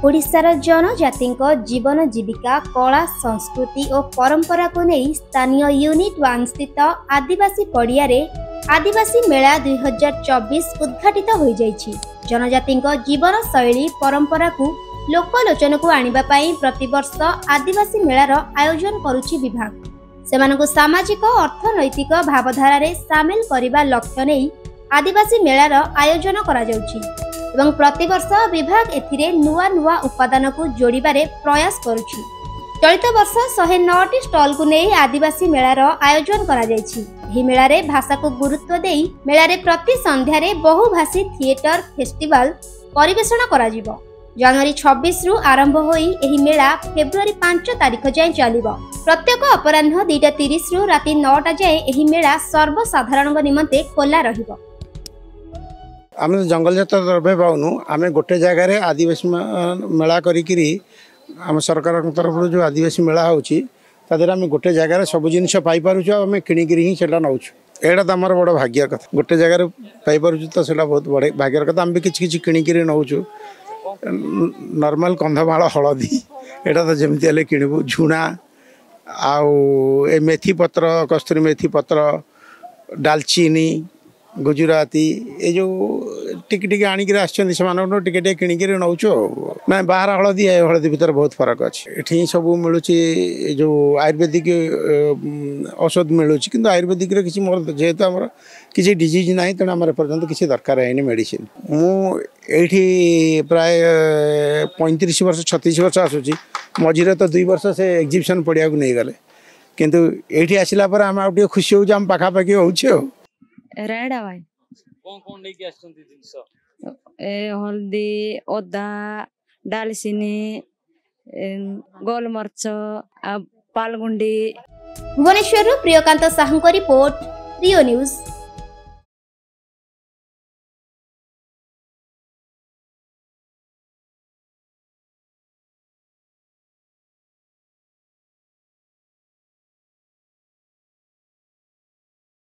ओडिशार जनजाति जीवन जीविका कला संस्कृति और परंपरा को नहीं स्थानीय यूनिट 1 स्थित आदिवासी पड़िया रे आदिवासी मेला 2024 उद्घाटित हो जाइछि। जनजाति जीवन शैली परंपरा को लोकलोचन को आनिबा पई प्रतिवर्ष आदिवासी मेलार आयोजन करुछि विभाग। सेमानकु सामाजिक अर्थनैतिक भावधारा रे शामिल करिबा लक्ष्य नै आदिवासी मेलार आयोजन करा जाउछि एवं प्रतिवर्ष विभाग एथिरे नुआ नुआ उपादान को जोड़िबारे प्रयास करुछि। चलित वर्ष 109टी स्टॉल को नहीं आदिवासी मेलार आयोजन करा जाइछि। एही मेलारे भाषा को गुरुत्व देई मेलारे प्रति संध्यारे बहुभाषी थिएटर फेस्टिवल परिवेषण करा जिवो। जनवरी 26 रु आरंभ होई एही मेला फेब्रुआरी 5 तारिख जाए चलिबो। प्रत्येक अपराह्न 2:30 रु राति 9टा जाए एही मेला सर्वसाधारण निमंते खोला रहिबो। आम जंगल जात द्रव्य पाऊनु आम गोटे जगार आदिवासी मेला करी आम सरकार तरफ जो आदिवासी मेला होम गोटे जगार सब जिनस पाइपुँ आम किणिकी ही नौ एटा तो आम बड़ भाग्यर कथा। गोटे जगार पाइपुँ तो से बहुत बड़े भाग्यर कथा। आम भी किसी किणिकी नौ नॉर्मल कंधमाल हलदी एटा तो जमती हेल्ले किणु झुणा आउ मेथी पत्र कस्तूरी मेथी पत्र डालचीनी गुजराती ये जो टिक टिक आणिक टिके किणिक नौ ना बाहर हलदी हलदी भितर बहुत फरक अच्छे। ये सब मिलूँ जो आयुर्वेदिक औषध मिलूँ कि आयुर्वेदिक किसी मोर जेहेतु आम किसी डिजीज ना तेणु आम पर्यटन किसी दरकार है मेडिसिन। मुझे प्राय 35 वर्ष 36 वर्ष आसूँ मझे तो 2 वर्ष से एग्जिबिशन पड़िया को नहीं गले किंतु ये आसला आम आगे खुशी हो पाखापाखि हो रेड़ा भाई कौन लेके आछंती जिंस हल्दी ओदा डालचीनी गोलमर्च पालगुंडी। Bhubaneswar Priyakant Sahu report Priyo news.